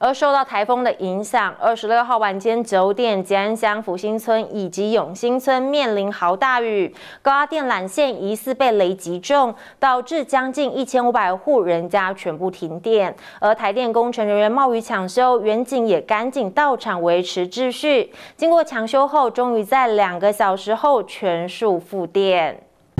而受到台风的影响，26号晚间9点，吉安乡福兴村以及永兴村面临豪大雨，高压电缆线疑似被雷击中，导致将近1500户人家全部停电。而台电工程人员冒雨抢修，远警也赶紧到场维持秩序。经过抢修后，终于在2个小时后全数复电。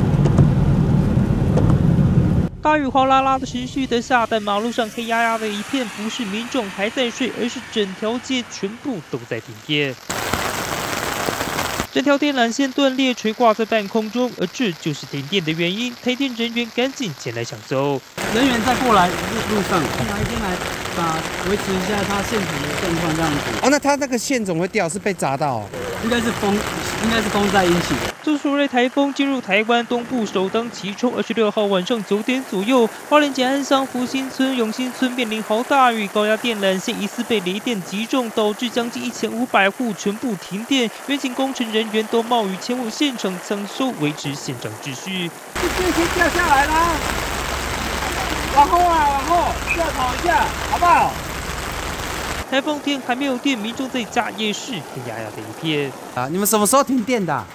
大雨哗啦啦的持续的下，但马路上黑压压的一片，不是民众还在睡，而是整条街全部都在停电。整条电缆线断裂，垂挂在半空中，而这就是停电的原因。台电人员赶紧前来抢修， 人员再过来路上拿一天来维持一下它线程的状况这样子。 哦，那它那个线怎么会掉？是被砸到、哦？ 应该是风在引起的。 这苏芮台风进入台湾东部，首当其冲。26号晚上9点左右，花莲吉安乡福兴村、永兴村面临豪大雨，高压电缆线疑似被雷电击中，导致将近1500户全部停电。远警工程人员都冒雨前往现场抢修，维持现场秩序。 这先掉下来啦，往后掉头一下，好不好？ 台风天还没有电，民众在家也是黑压压的一片啊！你们什么时候停电的、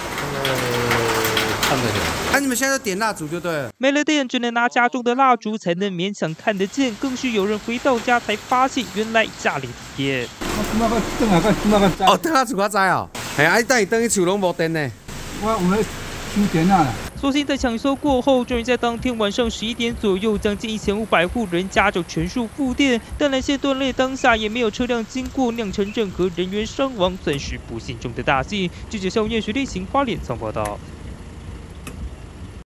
半个小时。 那、你们现在都点蜡烛就对了。 没了电，只能拿家中的蜡烛才能勉强看得见。更是有人回到家才发现，原来家里停电。 哦，灯蜡烛我知哦。哎呀，等伊等去厝拢无电呢。 我们修电啊。 所幸在抢修过后，终于在当天晚上11点左右，将近1500户人家就全数复电。但缆线断裂当下也没有车辆经过，酿成任何人员伤亡，算是不幸中的大幸。记者肖燕学例行花莲曾报道。